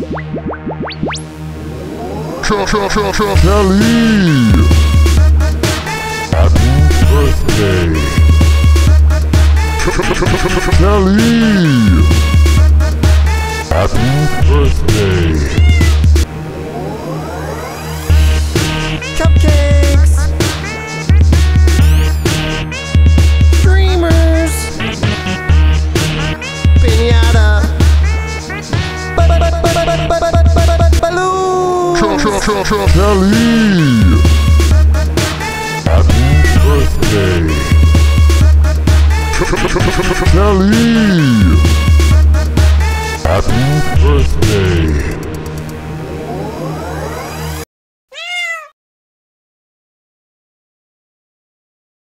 Kelly! Happy birthday! Kelly! Happy birthday! Cupcakes! Dreamers! Piñata! Balloons! Kelly! Happy birthday! Kelly! Happy birthday!